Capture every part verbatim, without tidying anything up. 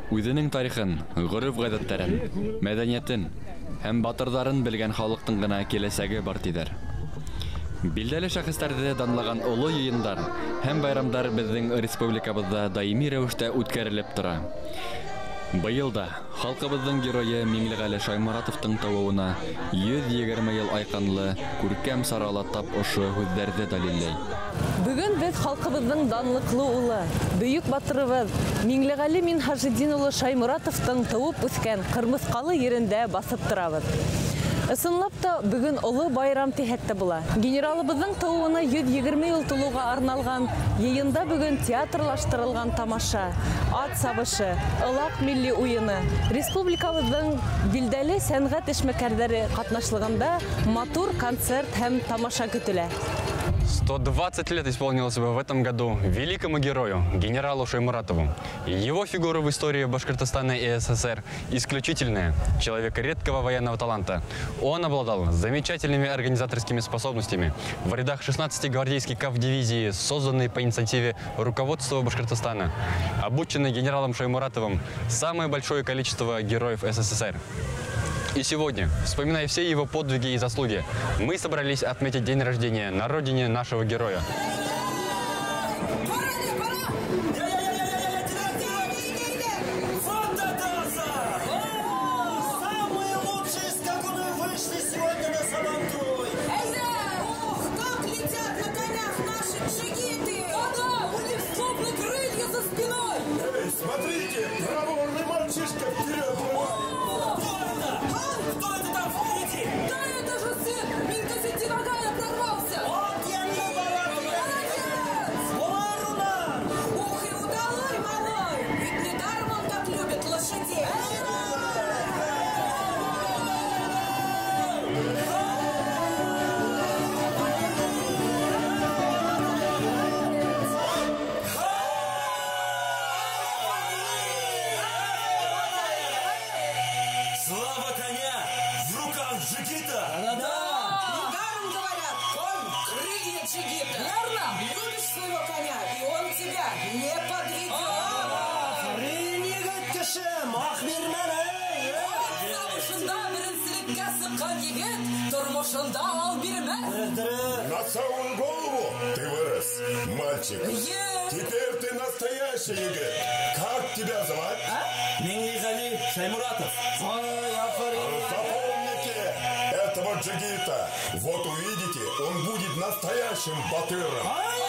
Үзенең тарихын, гореф-гадәтләрен, мәдәниятен һәм батырларын белгән халыктың гына киләчәге бар диләр. Билдәле шәхесләрне данлаган олы йыеннар һәм байрамдар безнең республикабызда даими рәвештә үткәрелеп тора. Быел да халкыбызның герое Миңлегали Шаймуратовтың тууына йөз егерме ел айканлы күркәм сарала тап ошо һүзләрне дәлилләй. Бүген без халкыбызның данлыклы улы, бөек батырыбыз Миңлегали Минһажетдин улы Шаймуратовтың туып үскән Кырмыскалы ерендә басып торабыз. Ысынлап та бүген олы байрам тиһәттә була. Генералыбызның тууына йөз егерме ел тулуга арналган йыйында бүген театрлаштырылган тамаша, ат сабышы, ылак милли уены, республикабызның билдәле сәнгать эшмәкәрләре катнашлыгында матур концерт һәм тамаша көтелә. сто двадцать лет исполнилось бы в этом году великому герою, генералу Шаймуратову. Его фигура в истории Башкортостана и СССР исключительная, человек редкого военного таланта. Он обладал замечательными организаторскими способностями. В рядах шестнадцати гвардейских кавдивизии, созданной по инициативе руководства Башкортостана, обученный генералом Шаймуратовым самое большое количество героев СССР. И сегодня, вспоминая все его подвиги и заслуги, мы собрались отметить день рождения на родине нашего героя. Смотрите, проворный мальчишка вперед! Кто это там впереди? Да это же сын! Мингазетдин Агая прорвался! Вот я не молодец! Ларуна! Ух, и удалой, малой! Ведь недаром он так любит лошадей! Слава коня! В руках джигита! Да! Недаром говорят, конь — крылья джигита! Верно! Любишь своего коня, и он тебя не подведет! Крылья кешем, ах, бирмәне! Савышында беренчелеккә сыккан егет, тормышында ал бирмәс! На самую голову ты вырос, мальчик! Теперь ты настоящий егет! Как тебя звать? Миңлегали Шаймуратов! Запомните этого джигита. Вот увидите, он будет настоящим батыром.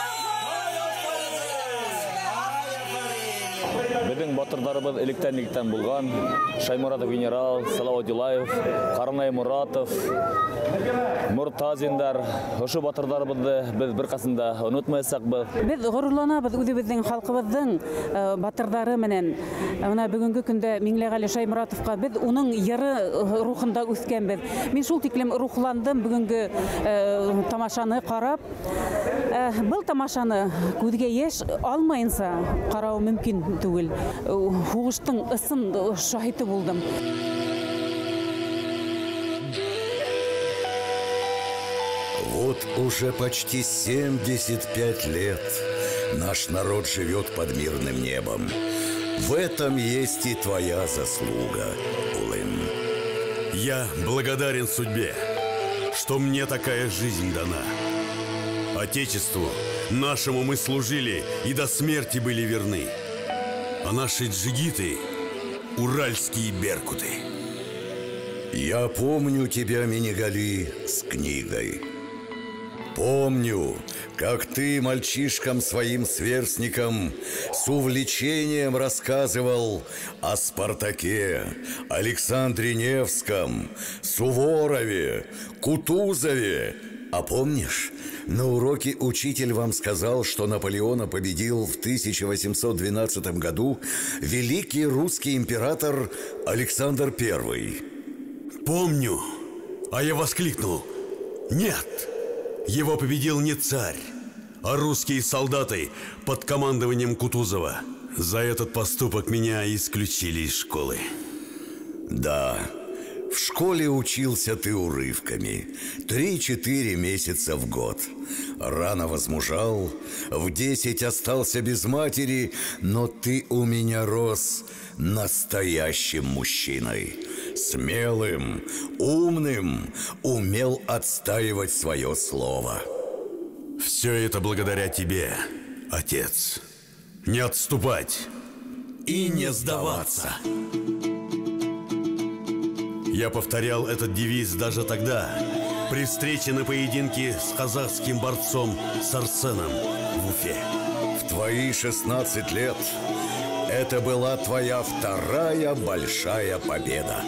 Біздің батырдарыбыз электәнліктен болған Шаймуратов генерал, Салауат Юлаев, Қарнай Мұратов, Мұртазиндар, ошо батырдарыбызды біз бір қасында ұнытмайсақ бұл. Біз ғұрланабыз өзіміздің халқыбыздың батырдары менен. Мына бүгінгі күнде Миңлегали Шаймуратовқа біз оның йыры рухында өскенбіз. Мен шул тиклем рухландым бүгінгі тамашаны қарап. Бұл тамашаны көзге еш алмайынса қарау мүмкін түгел. Хугыштың ысын шахиты булдым. Вот уже почти семьдесят пять лет наш народ живет под мирным небом. В этом есть и твоя заслуга, Улым. Я благодарен судьбе, что мне такая жизнь дана. Отечеству нашему мы служили и до смерти были верны. А наши джигиты — уральские беркуты. Я помню тебя, Минигали, с книгой. Помню, как ты мальчишкам своим сверстникам с увлечением рассказывал о Спартаке, Александре Невском, Суворове, Кутузове. А помнишь, на уроке учитель вам сказал, что Наполеона победил в тысяча восемьсот двенадцатом году великий русский император Александр Первый? Помню, а я воскликнул: нет, его победил не царь, а русские солдаты под командованием Кутузова. За этот поступок меня исключили из школы. Да. В школе учился ты урывками, три-четыре месяца в год. Рано возмужал, в десять остался без матери, но ты у меня рос настоящим мужчиной. Смелым, умным, умел отстаивать свое слово. Все это благодаря тебе, отец. Не отступать и не сдаваться. Я повторял этот девиз даже тогда, при встрече на поединке с казахским борцом Сарсеном в Уфе. В твои шестнадцать лет это была твоя вторая большая победа.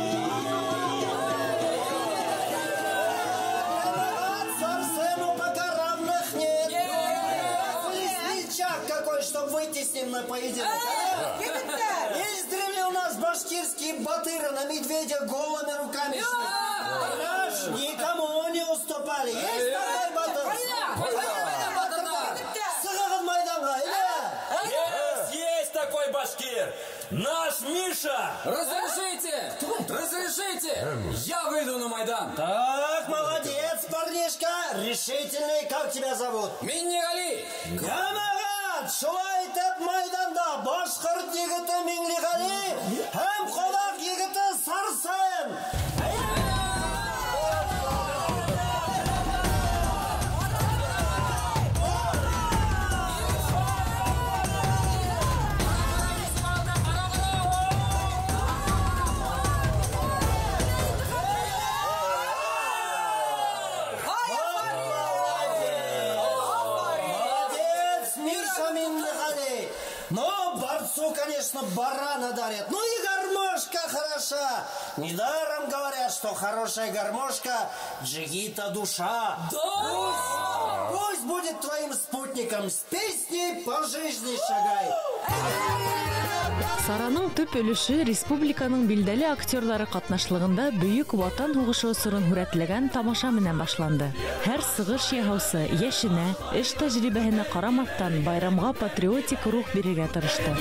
Сарсену пока равных нет. Лесничак какой, чтобы выйти с ним на поединок. Издревле у нас башкирские батыры на медведя голыми руками шли. Никому не уступали. Есть такой батыр? Сығығын майданға, или? Есть, есть такой башкир. Наш Миша. Разрешите! Разрешите! Я выйду на Майдан. Так, молодец, парнишка. Решительный. Как тебя зовут? Миннигали. Камагат, шулай итеп майданда башқұрт егіті Миннигали һәм қолақ егіті Сарсен. Конечно, барана дарят. Ну и гармошка хороша. Недаром говорят, что хорошая гармошка джигита душа. Да! Пусть, пусть будет твоим спутником. С песней по жизни шагай. Сараның төп өлеше республиканың билдәле актерлары катнашлыгында бөек ватан һугышы осырын хүрәтләгән тамаша менән башланды. Һәр сыгыш яһаучы яшенә, эш тәҗрибәһенә карамастан байрамга патриотик рух бирергә тырышты.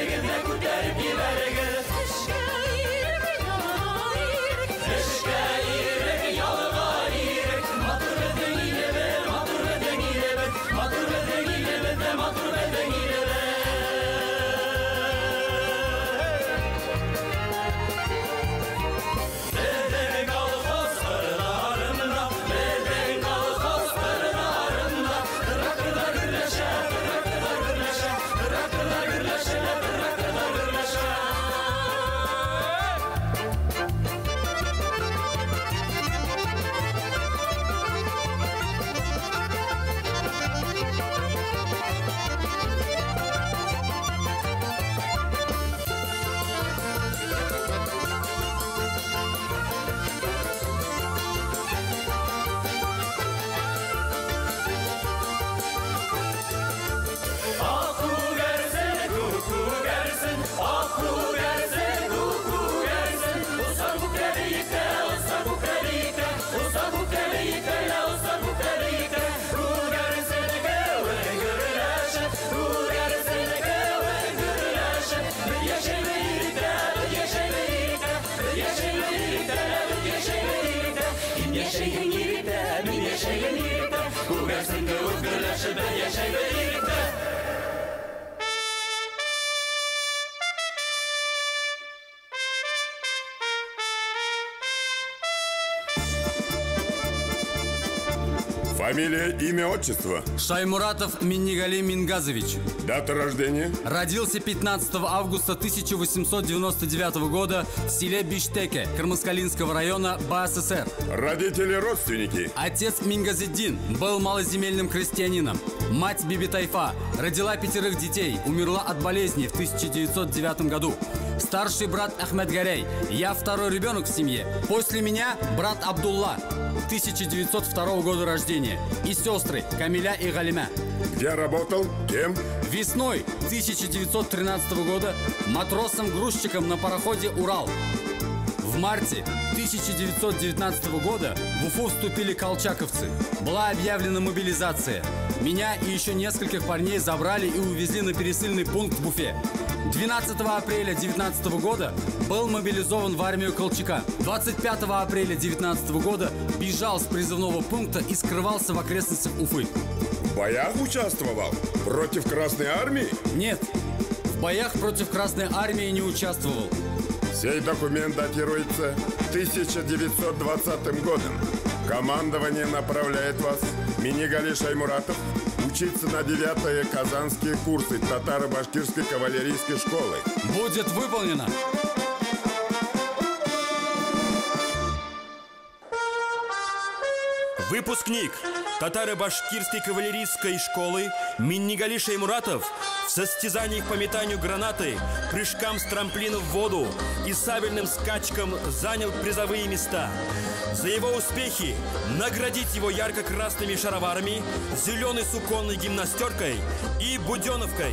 Фамилия, имя, отчество? Шаймуратов Миннигали Мингазович. Дата рождения? Родился пятнадцатого августа тысяча восемьсот девяносто девятого года в селе Биштеке Кармаскалинского района БССР. Родители, родственники? Отец Мингазиддин был малоземельным крестьянином. Мать Биби Тайфа родила пятерых детей, умерла от болезни в тысяча девятьсот девятом году. Старший брат Ахмед Гарей, я второй ребенок в семье. После меня брат Абдулла, тысяча девятьсот второго года рождения, и сестры Камиля и Галима. Где работал? Кем? Весной тысяча девятьсот тринадцатого года матросом-грузчиком на пароходе «Урал». В марте тысяча девятьсот девятнадцатого года в Уфу вступили колчаковцы. Была объявлена мобилизация. Меня и еще нескольких парней забрали и увезли на пересыльный пункт в Уфе. двенадцатого апреля девятнадцатого года был мобилизован в армию Колчака. двадцать пятого апреля девятнадцатого года бежал с призывного пункта и скрывался в окрестностях Уфы. В боях участвовал? Против Красной Армии? Нет, в боях против Красной Армии не участвовал. Сей документ датируется тысяча девятьсот двадцатым годом. Командование направляет вас, Минигали Шаймуратов, учиться на девятые казанские курсы татаро-башкирской кавалерийской школы. Будет выполнено! Выпускник татаро-башкирской кавалерийской школы Миннигали Шаймуратов в состязаниях по метанию гранаты, прыжкам с трамплина в воду и сабельным скачкам занял призовые места. За его успехи наградить его ярко-красными шароварами, зеленой суконной гимнастеркой и буденовкой.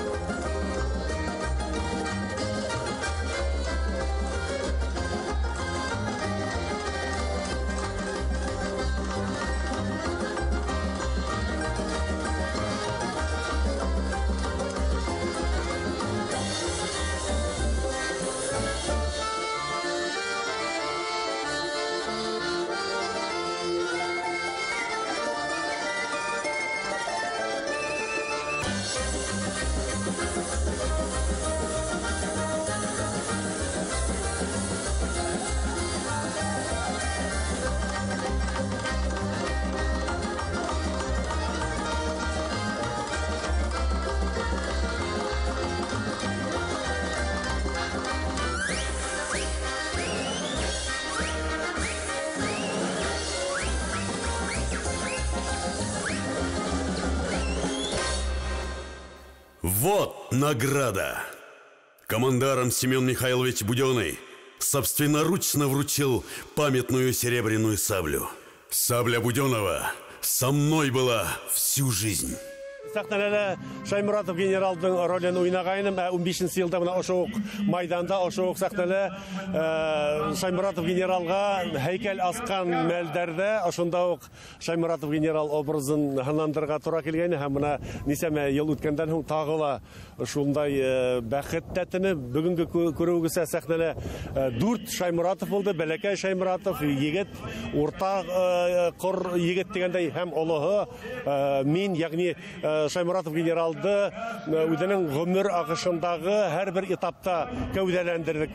Вот награда! Командарм Семен Михайлович Буденный собственноручно вручил памятную серебряную саблю. Сабля Буденова со мной была всю жизнь. Сахналары Шаймуратов генералдың ролен ойнағайным, он бешінші жылда мына ошоқ майданда ошоқ сахналы Шаймуратов генералға хейкел асқан мәлдәрді ошонда оқ Шаймуратов генерал образын ханандырға тура келгені, һәм мына несеме ел өткенден соң тағыла ошондай бәхет тәтіні бүгінгі көрігісі сахналы дүрт Шаймуратов болды, бәләкәй Шаймуратов, егет, орта қор егет дегендей һәм олығы мен, яғни Шаймуратов генералды үдінің ғұмыр ағышындағы әр бір этапта кәуделендірдік.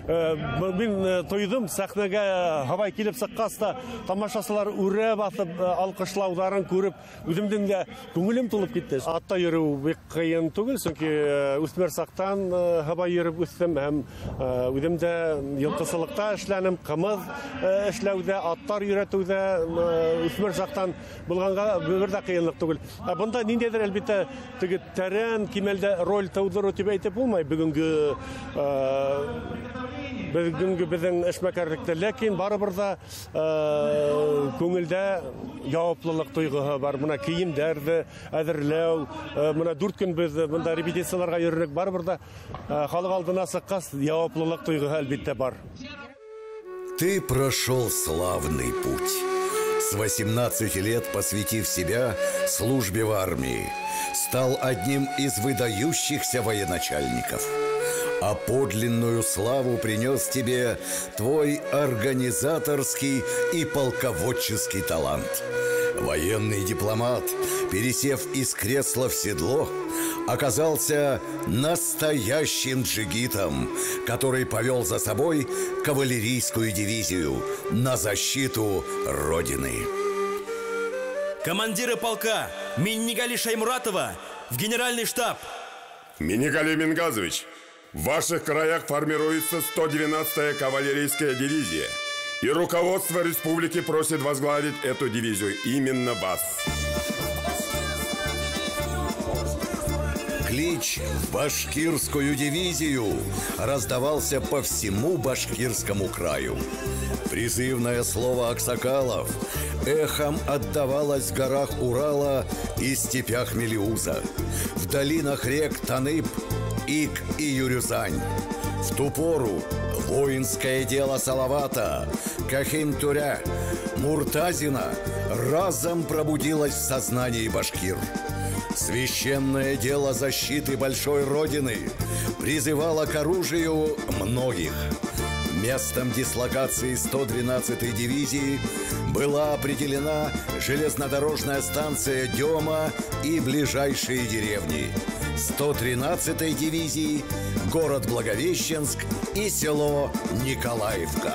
Мен тойдым, сәхнеге хавай келіп сыққаста, тамашасылар үре басып, алқышлаударын көріп, үдімдің де көңілім тұлып кетті. Атта еру бек қиын түгіл, сөнке үстмер сақтан хавай еріп үстім, әм үдімді елқысылықта эшләнім, қымыз эшләуді, аттар үйретуді, үстмер сақтан бұлғанға бірді қиынлық түгіл. Бұнда ниндейдер әлбетте тәрен кемелді роль таудыру деп айтып болмай бүгінгі бүгінгі біздің эшмәкәрлікті, ләкин барыбырда көңілді жауаплылық тойғығы бар. Мына киімдерді әзірлеу, мына дүрт күн біз мұнда репетицияларға үйреніп барыбырда халық алдына сыққас жауаплылық тойғығы әлбетте бар. Ты прошел славный путь. С восемнадцати лет, посвятив себя службе в армии, стал одним из выдающихся военачальников. А подлинную славу принес тебе твой организаторский и полководческий талант. Военный дипломат, пересев из кресла в седло, оказался настоящим джигитом, который повел за собой кавалерийскую дивизию на защиту Родины. Командиры полка Миннигали Шаймуратова в генеральный штаб. Минигали Мингазович, в ваших краях формируется сто двенадцатая кавалерийская дивизия. И руководство республики просит возглавить эту дивизию именно вас. Клич в башкирскую дивизию раздавался по всему башкирскому краю. Призывное слово аксакалов эхом отдавалось в горах Урала и степях Мелеуза, в долинах рек Таныпь, Ик и Юрюзань. В ту пору воинское дело Салавата, Кахин-Туря, Муртазина разом пробудилось в сознании башкир. Священное дело защиты большой Родины призывало к оружию многих. Местом дислокации сто двенадцатой дивизии была определена железнодорожная станция Дема и ближайшие деревни. сто тринадцатой дивизии – город Благовещенск и село Николаевка.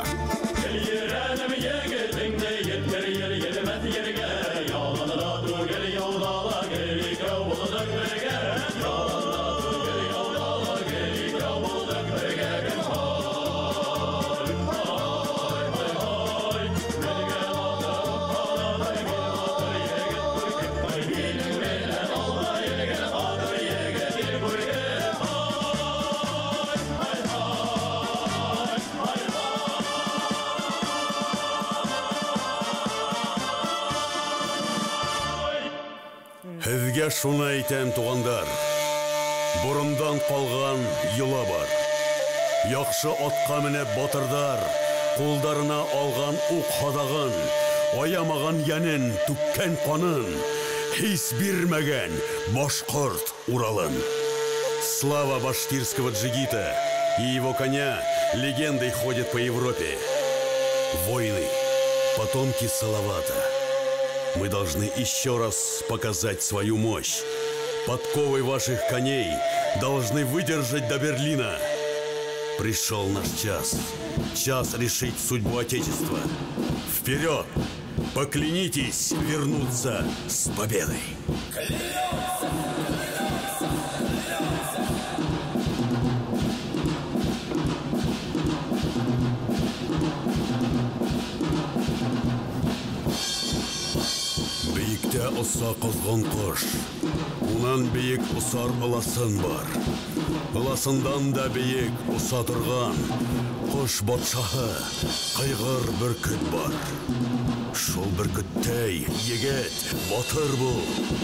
Һеҙгә шуны әйтәм, туғандар. Борындан ҡалған йола бар. Яҡшы атҡа менеп батырҙар, ҡулдарына алған уҡ һаҙағын, аямаған йәнен, түккән ҡанын, һис бирмәгән башҡорт Уралын. Слава башкирского джигита и его коня легендой ходит по Европе. Воины, потомки Салавата. Мы должны еще раз показать свою мощь. Подковы ваших коней должны выдержать до Берлина. Пришел наш час. Час решить судьбу Отечества. Вперед! Поклянитесь вернуться с победой. Бейектә оса ҡоҙғон ҡош, унан бейек осар ыласын бар. Ыласындан да бейек оса торған ҡош батшаһы ҡайғыр бөркөт бар. Шул бөркөттәй егет, батыр бул.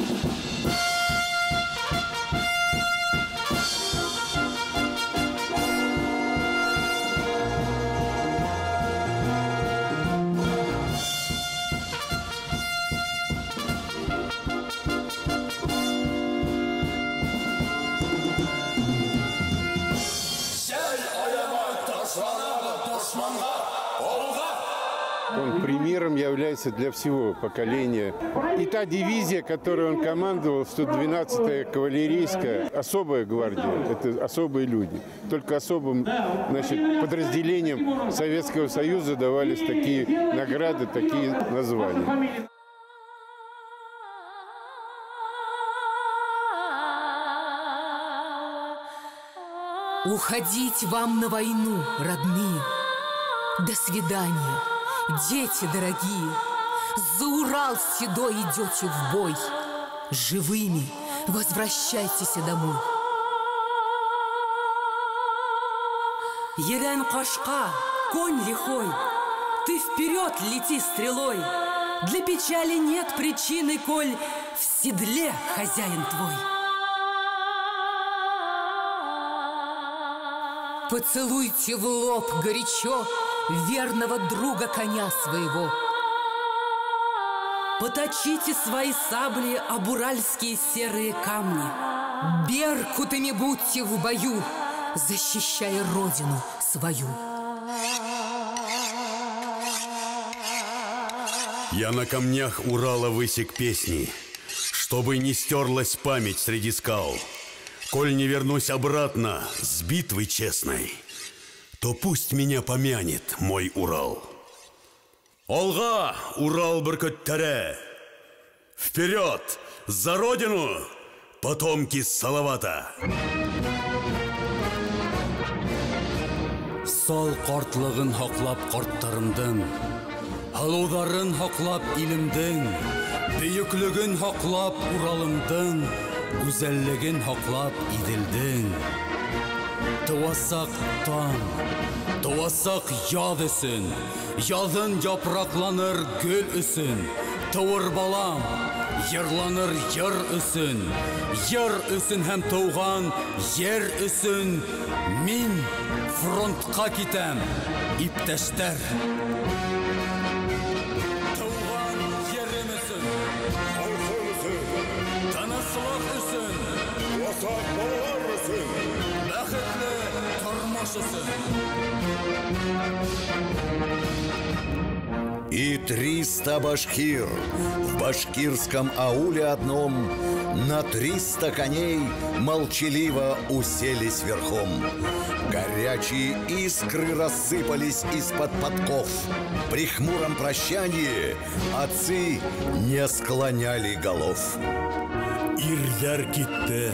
Он примером является для всего поколения. И та дивизия, которой он командовал, сто двенадцатая кавалерийская, особая гвардия, это особые люди. Только особым, значит, подразделениям Советского Союза давались такие награды, такие названия. Уходить вам на войну, родные. До свидания. Дети дорогие, за Урал седой идете в бой. Живыми возвращайтесь домой. Ерен кашка, конь лихой, ты вперед лети стрелой. Для печали нет причины, коль в седле хозяин твой. Поцелуйте в лоб горячо верного друга коня своего. Поточите свои сабли об уральские серые камни. Беркутами будьте в бою, защищая родину свою. Я на камнях Урала высек песни, чтобы не стерлась память среди скал. Коль не вернусь обратно с битвы честной, то пусть меня помянет мой Урал. Алға, Урал бүркіттері! Вперед! За Родину! Потомки Салавата! Сол қартлығын хақлап қарттарымдың, халударын хақлап илімдің, бейіклігін хақлап Уралымдың, güzelligin haqlab idildin. Tuvasak tan, tuvasak yad üsün, yadın yapraklanır gül üsün. Tuvur balam, yırlanır yır üsün, yır üsün hem tuğan yer üsün. Min frontqa kitem, ipteşter. Tuğan yerim üsün, tanısılık И триста башкир в башкирском ауле одном на триста коней молчаливо уселись верхом. Горячие искры рассыпались из-под подков. При хмуром прощании отцы не склоняли голов. Ирлер китте,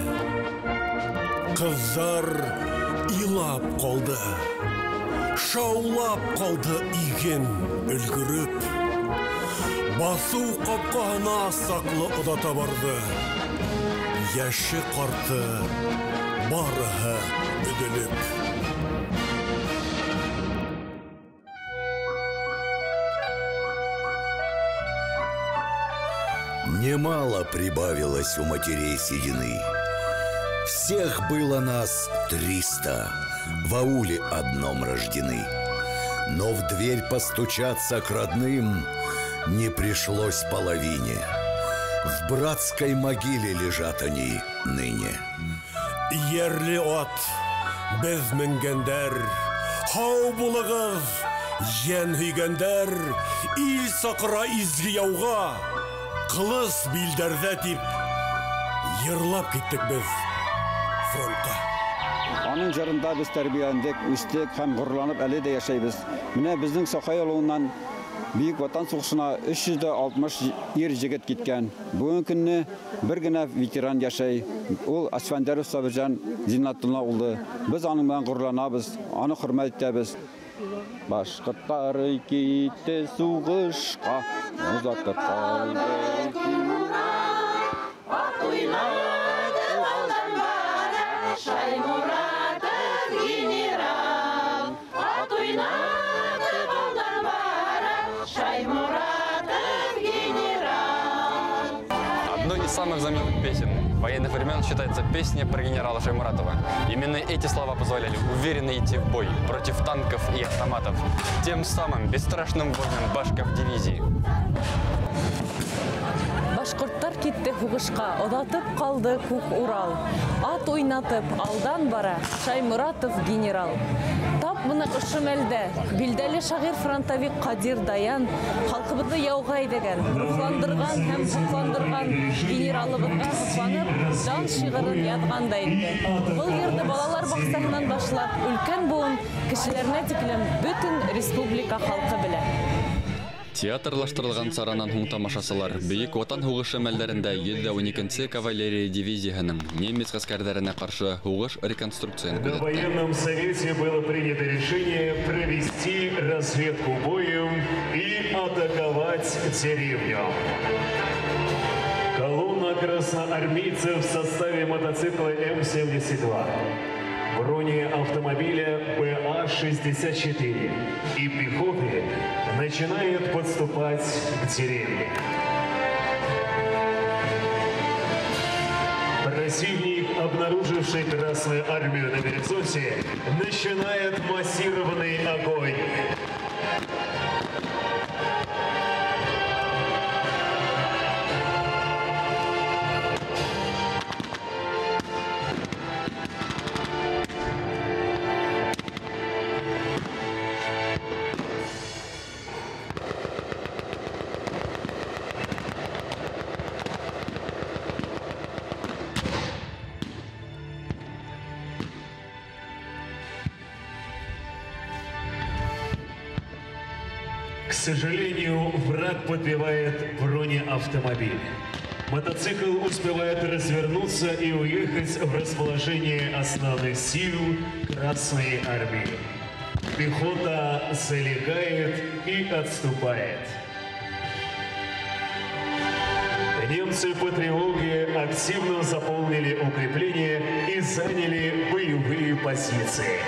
кыздар илап калды, шаулап калды иген өлгөрүп. Басу капканы саклы удата барды, яшы карты барыһы өдөлүп. Немало прибавилось у матерей седины. Всех было нас триста, в ауле одном рождены. Но в дверь постучаться к родным не пришлось половине. В братской могиле лежат они ныне. Ерлі от, біз мінгендер, хау булығыз, ен хүйгендер, ил сақыра изгі яуға, қылыс билдерді тип, ерлап кеттік біз фронтқа. Аның жарында біз тәрбиялендік, үстек һәм ғұрланып әлі де яшайбыз. Менә біздің Соқай ауылынан Бүйік Ватан соғышына үш жүз алтмыш ер жігіт кеткен. Бүгін күнні бір генә ветеран яшай. Ол Асфендеров Сабыржан Зиннатулла улы. Біз аның белән ғұрланабыз, аны хөрмәт итәбез. Башкортлары китте сугышка, узатып калды Тимура, ат уйнады алганда, Шаймуратов генерал, ат уйнады алганда, Шаймуратов генерал. Одной из самых знаменитых песен военных времен считается песня про генерала Шаймуратова. Именно эти слова позволяли уверенно идти в бой против танков и автоматов, тем самым бесстрашным воинам башков дивизии. Башкорттар китте хугышка, одатып калды күк Урал. Ат уйнатып алдан бара Шаймуратов генерал. Тап мына ошо мәлдә билдәле шагыйрь фронтовик Кадир Даян халкыбызны яуга әйдәгән, рухландырган һәм сокландырган генералыбызга сокланып, жан шигырын язгандай инде. Бу йөрне балалар баксасыннан башлап, өлкән буын кешеләренә тиклем бөтен республика халкы белә. Театрлаштырылган саранан һуң тамашасылар Бөек Ватан һугышы мәлләрендә йөз дә уникенче кавалерия дивизияһының немец гаскәрләренә каршы һугыш реконструкциясын На күзәтте. военном совете было принято решение провести разведку боем и атаковать деревню. Колонна красноармейцев в составе мотоцикла М семьдесят два, бронеавтомобиля Б А шестьдесят четыре и пехоты начинает подступать к деревне. Противник, обнаруживший Красную армию на горизонте, начинает массированный огонь. К сожалению, враг подбивает бронеавтомобиль. Мотоцикл успевает развернуться и уехать в расположение основных сил Красной армии. Пехота залегает и отступает. Немцы по тревоге активно заполнили укрепления и заняли боевые позиции.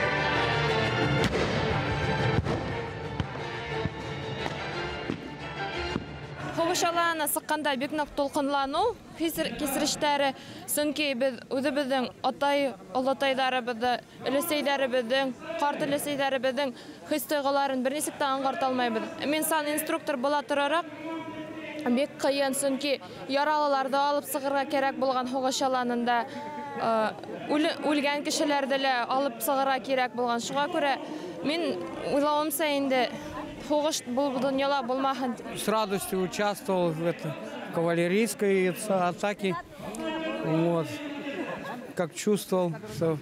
Хугышаланы сыкканда бик нык толкынлану кесириштәре, сөнки без үзебезнең атай, олатайларыбызны, өлесәйләребезнең, карт өлесәйләребезнең хис-тойгыларын бернисек тә аңгарта алмыйбыз. Мен сан инструктор була торарак бик кыен, сөнки яралыларны алып сыгырга кирәк булган хугышаланында үлгән кешеләрне дә алып сыгырга кирәк булган. Шуңа күрә мин уйлавымча инде хугыш бул дөньяла булмаһын. С радостью участвовал в этой кавалерийской атаке. Вот. Как чувствовал, что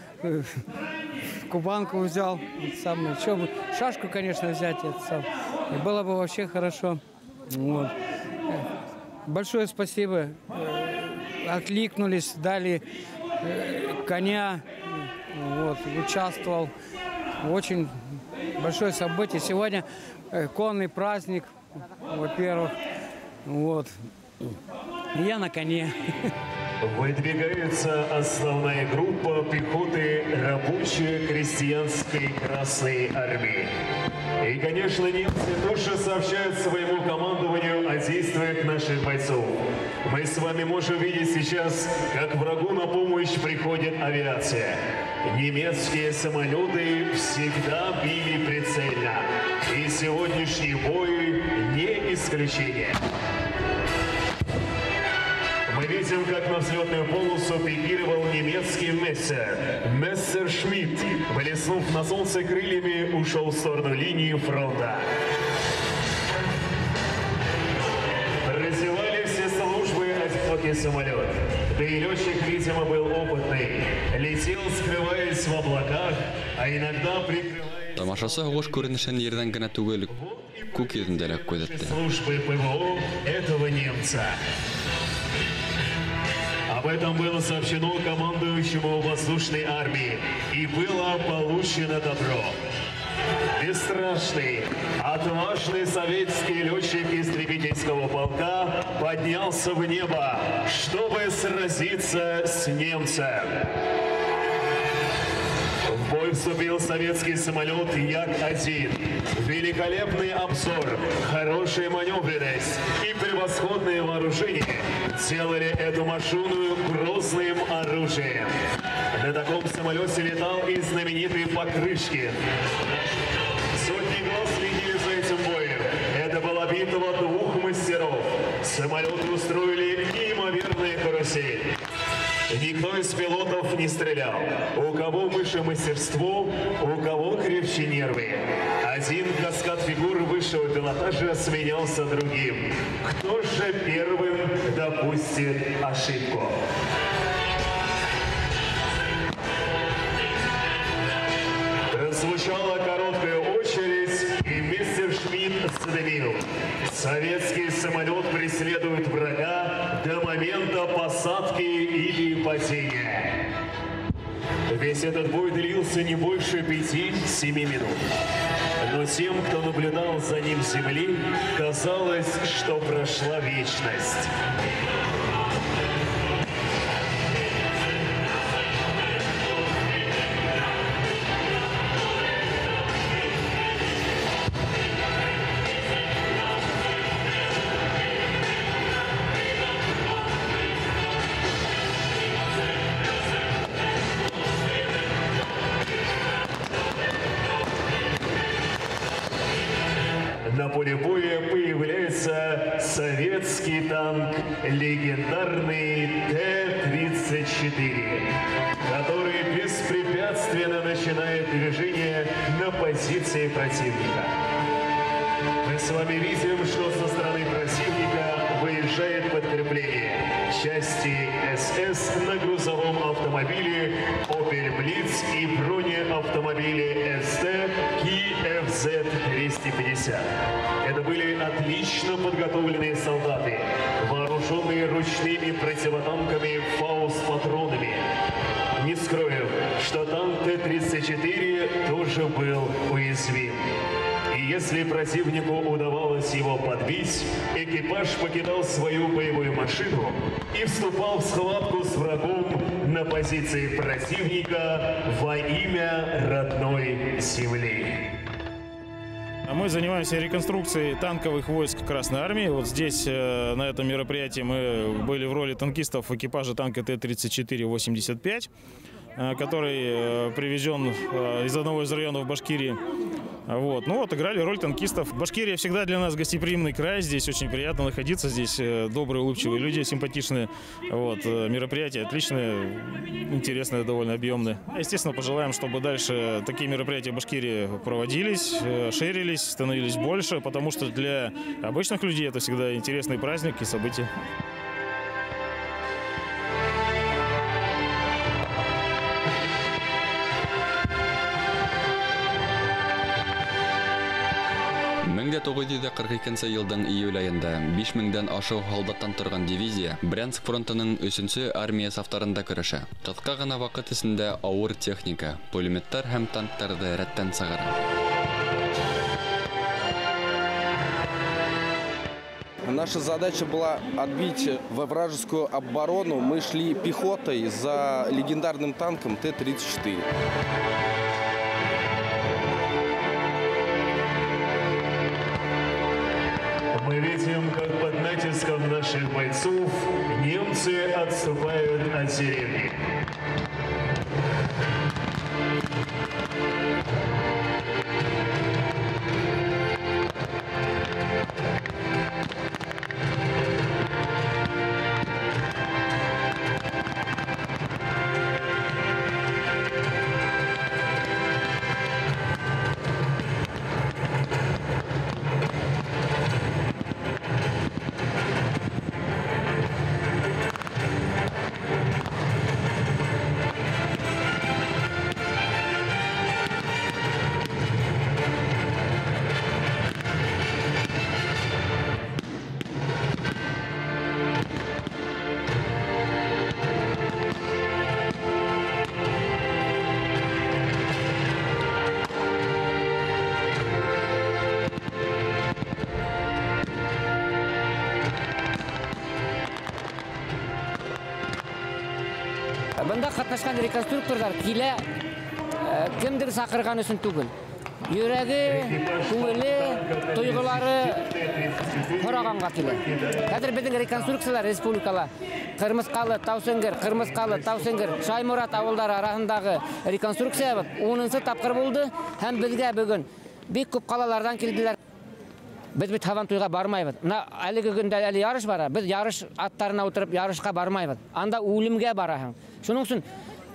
кубанку взял. Самое. Что бы, шашку, конечно, взять. Это сам. И было бы вообще хорошо. Вот. Большое спасибо. Откликнулись, дали коня. Вот, участвовал. Очень большое событие. Сегодня конный праздник, во-первых. Вот. Я на коне. Выдвигается основная группа пехоты рабочей крестьянской Красной Армии. И, конечно, немцы тоже сообщают своему командованию о действиях наших бойцов. Мы с вами можем видеть сейчас, как врагу на помощь приходит авиация. Немецкие самолеты всегда били прицельно. И сегодняшний бой не исключение. Мы видим, как на взлетную полосу пикировал немецкий Мессер. Мессершмитт, блеснув на солнце крыльями, ушел в сторону линии фронта. Разевали все службы одинокий самолет. Да и летчик, видимо, был опытный. Летел, скрываясь в облаках, а иногда прикрываясь... Тамашасы һугыш күренешен ердән генә түгел, күк йөзендәрәк күзәтте. Службы ПВО этого немца. Об этом было сообщено командующему воздушной армии, и было получено добро. Бесстрашный, отважный советский летчик истребительского полка поднялся в небо, чтобы сразиться с немцем. В бой вступил советский самолет Як один. Великолепный обзор, хорошая маневренность и превосходное вооружение делали эту машину грозным оружием. На таком самолете летал и знаменитый Покрышкин. Сотни глаз следили за этим боем. Это была битва двух мастеров. Самолеты устроили неимоверные карусель. Никто из пилотов не стрелял. У кого выше мастерство, у кого крепче нервы. Один каскад фигур высшего пилотажа сменялся другим. Кто же первым допустит ошибку? Прозвучала короткая очередь, и Мессершмитт задымил. Советский самолет преследует врага до момента посадки или падения. Весь этот бой длился не больше пяти-семи минут. Но тем, кто наблюдал за ним с земли, казалось, что прошла вечность. На поле боя появляется советский танк, легендарный Т тридцать четыре, который беспрепятственно начинает движение на позиции противника. Мы с вами видим, что со стороны противника выезжает подкрепление. Части СС на грузовом автомобиле Opel Blitz и бронеавтомобиле СТ Ки Эф Зет двести пятьдесят. Это были отлично подготовленные солдаты, вооруженные ручными противотанками «Фауст-патронами». Не скроем, что танк Т тридцать четыре тоже был уязвим. И если противнику удавалось его подбить, экипаж покидал свою боевую машину и вступал в схватку с врагом на позиции противника во имя родной земли. Мы занимаемся реконструкцией танковых войск Красной Армии. Вот здесь, на этом мероприятии, мы были в роли танкистов экипажа танка Т тридцать четыре восемьдесят пять. который привезен из одного из районов Башкирии. Вот. Ну вот, играли роль танкистов. Башкирия всегда для нас гостеприимный край. Здесь очень приятно находиться. Здесь добрые, улыбчивые люди, симпатичные. Вот. Мероприятия отличные, интересные, довольно объемные. Естественно, пожелаем, чтобы дальше такие мероприятия в Башкирии проводились, ширились, становились больше, потому что для обычных людей это всегда интересный праздник и события. мең дә тугыз йөз кырк икенче елның июль айында биш меңдән ашу солдаттан торган дивизия Брянск фронтының өченче армия сафтарында көрәшә. Кыска гына вакыт исендә авыр техника, пулеметтар һәм танкларны рәттән сыгара. Наша задача была отбить вражескую оборону. Мы шли пехотой за легендарным танком Т тридцать четыре. Мы видим, как под натиском наших бойцов немцы отступают от деревни. Бында катнашкан реконструкторлар килә кемдер сакырган өчен түгел. Йөрәге, күңеле, тойгылары караганга килә. Хәзер безнең реконструкциялар республикала Кырмыскалы, Таусенгер, Кырмыскалы, Таусенгер, Шаймурат авылдары арасындагы реконструкция онынчы тапкыр булды һәм безгә бүген бик күп калалардан килделәр. Biz bir tavan tuyga barmayız. Na әлеге көндә әле ярыш бара. Biz ярыш аттарына утырып ярышка бармайбыз. Анда үлемгә бараһың. Шуның өчен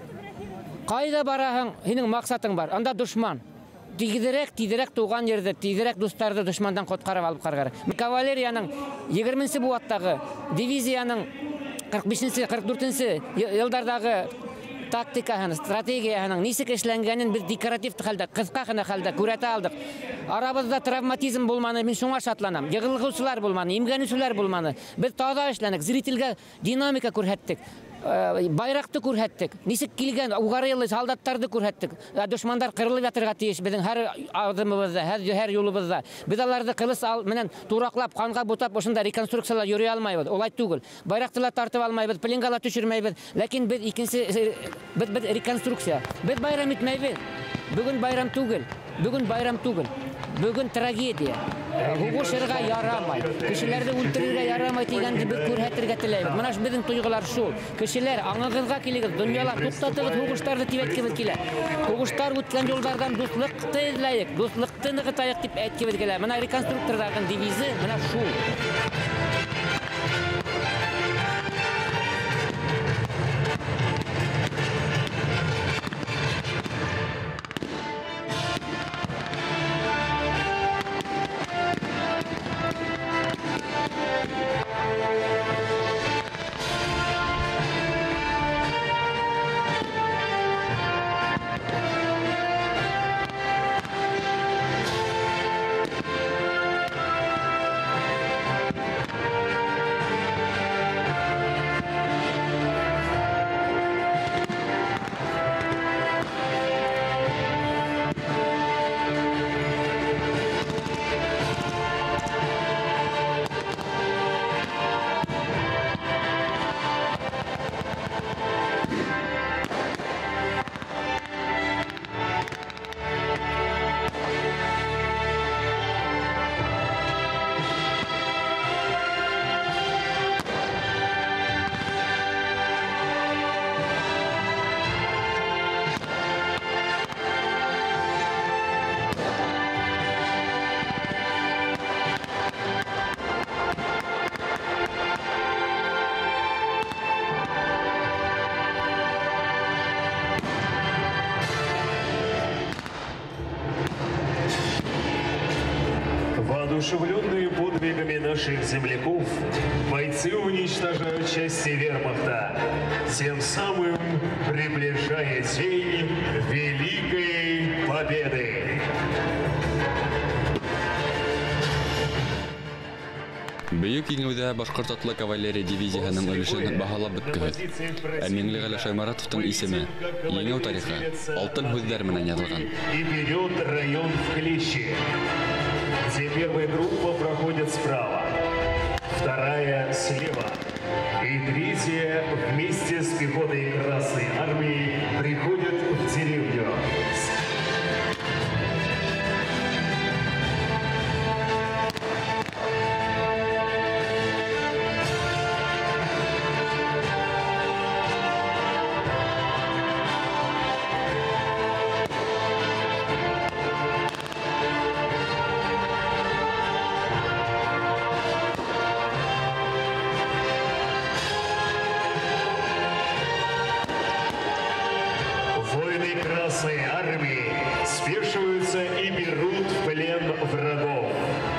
кайда бараһың? Синең максатың бар. Анда душман. Тигезерәк, тизерәк туган yerдә, тизерәк дусларны душмандан коткарып алып каргар. Кавалерияның егерменче буаттагы дивизияның кырык бишенче кырык дүртенче еллардагы тактикаһын, стратегияһының нисек эшләнгәнен без декоратив хәлдә, кыска гына хәлдә күрәтә алдык. Арабызда травматизм булманы, мин шуңа шатланам. Егылгычлар булманы, имгәнүчеләр булманы. Без таза эшләнек, зрительгә динамика күрһәттек. Байракты күрһәттек. Нисек килгән угарыйлы солдаттарды күрһәттек. Душмандар кырылып ятырга тиеш безнең һәр адымыбызда, һәр юлыбызда. Без аларны кылыс менән тураклап, канга бутап, ошында реконструкциялар йөри алмайбыз. Олай түгел. Байрактылар тартып алмайбыз, пленгала төшермәйбез. Ләкин без икенче без реконструкция. Без байрам итмәйбез. Бүген байрам түгел. Бүген байрам түгел. Бүген трагедия. Хугушырга ярамай. Кешеләрне үлтерергә ярамай дигәнне без күрһәтергә теләйбез. Менә безнең туйгылар шул. Кешеләр аңыгызга килегез, дөньялар туктатыгыз, хугуштарны тибәткебез килә. Хугуштар үткән юллардан дуслыкты эзләйек, дуслыкты ныгытайык дип әйткебез килә. Менә реконструкторларның девизы менә шул. Воодушевленные подвигами наших земляков, бойцы уничтожают части вермахта, тем самым приближая день Великой Победы. Бөйек еңеүдә башҡорт атлы кавалерия дивизияһының өлөшөн баһалап бөткөһөҙ. Ә Миңлеғәле Шайморатовтың исеме, еңеү тарихы алтын һүҙҙәр менән яҙылған. И берет район в клещи, где первая группа проходит справа, вторая слева, и третья вместе с пехотой Красной Армии приходит в деревню. Красной Армии спешиваются и берут в плен врагов.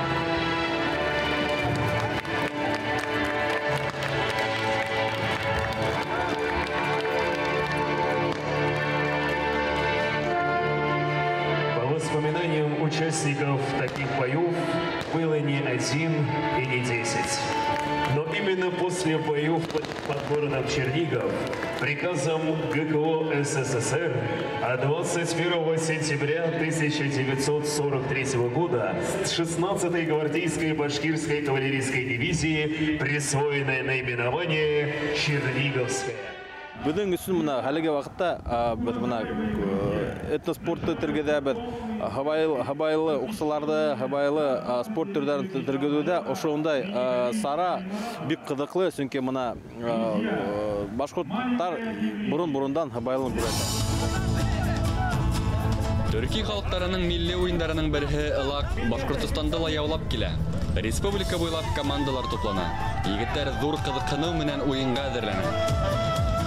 По воспоминаниям участников таких боев было не один и не десять. Но именно после боев под, под городом Чернигов приказом ГКО СССР от двадцать первого сентября тысяча девятьсот сорок третьего года шестнадцатой гвардейской башкирской кавалерийской дивизии присвоенное наименование Черниговская. Бүгін үшін мына әлгі вақытта біз мына этноспортты тіргедебіз, хабайлы ұқсыларды, хабайлы спорт түрлерін тіргедуде, ошоңдай сара бик қызықлы, çünkü мына башқұрттар бұрын-бұрындан хабайлын біледі. Төрки халықтарының милли ойындарының бірі ылак Башқұртстанды ла яулап келе. Республика бойлап командалар топлана. Егеттер зур қызыққыну менен ойынға әзірләнә.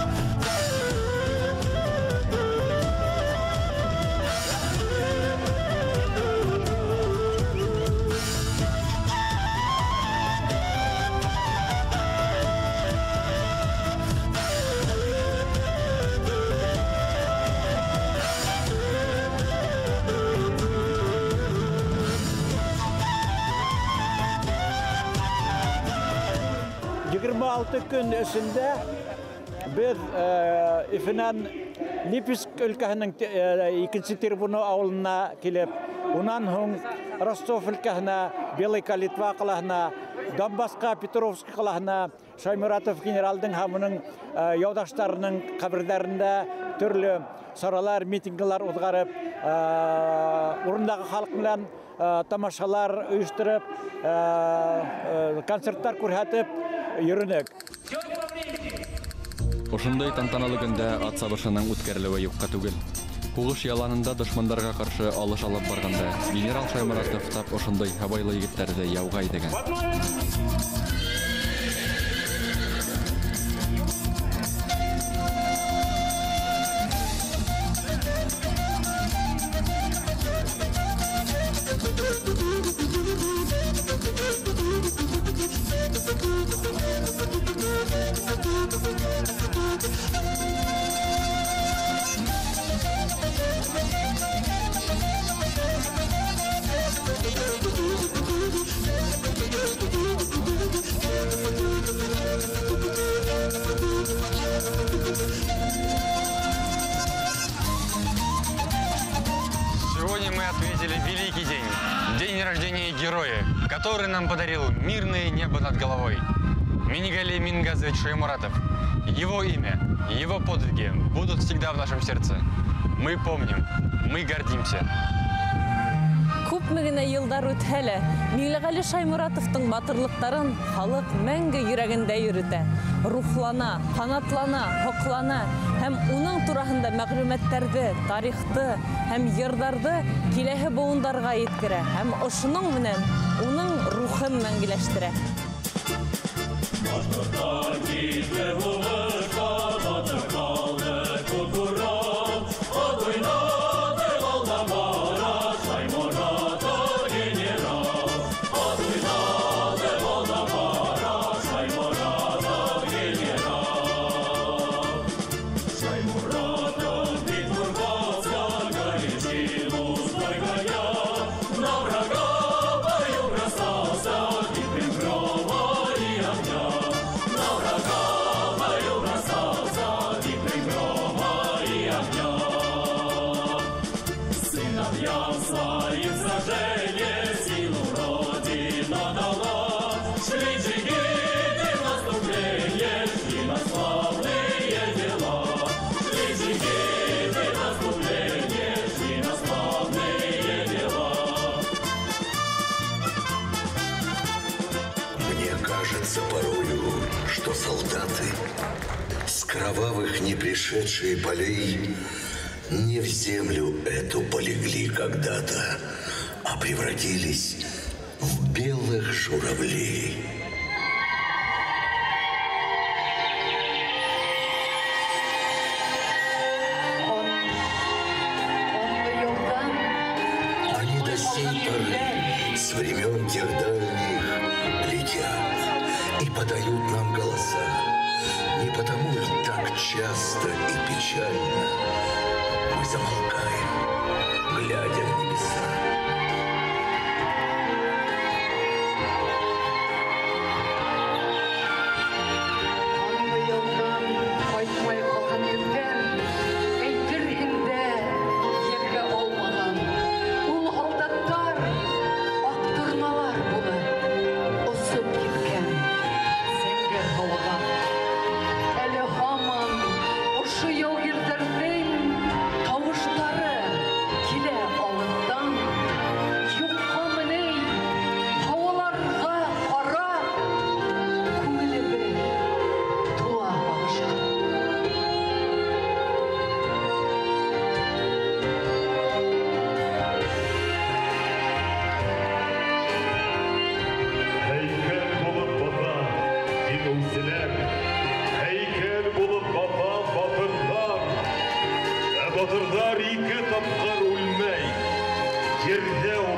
yigirma olti kun içinde biz İfinan Lipisk ülkəsinin ikinci tribunu avluna kelip, ondan soň Rostov ülkəsine, Belый Kalitva qalasına, Donbassqa, Petrovsk qalasına, Şaymuratov generalдың hamının yoldaşlarının kabirlerinde türlü soralar, mitingler uzgarıp, orundağı halk bilen tamaşalar uyuşturup, konsertler күрһәтеп йөрөнек. Ошондай тантаналы көндә ат сабышының үткәрелүе юкка түгел. Хугыш яланында дошмандарға каршы алыш алып барганда генерал Шайморатов тап ошондай хабайлы егетләрне яуга идегән. Сегодня мы отметили великий день, день рождения героя, который нам подарил мирное небо над головой. Минигалий Мингазович Шаймуратов. Его имя, его подвиги будут всегда в нашем сердце. Мы помним, мы гордимся. Күпме генә йылдар үтһә лә, Миңлеғәле Шаймуратовтың батырлыктарын халык мәңге йөрәгендә йөрөтә. Рухлана, канатлана, хоклана һәм уның тураһында мәгълүматтарны, тарихты һәм йырдарды киләһе буындарга yetkерә һәм ошуның менән уның рухын мәңгеләштерә. Кажется порою, что солдаты с кровавых не пришедшие полей не в землю эту полегли когда-то, а превратились в белых журавлей. Они до сей поры с времен тех дальних летят и подают нам голоса. Не потому ли так часто и печально мы замолкаем, глядя в небеса? Батырдар ике тапкыр үлмәй, ердә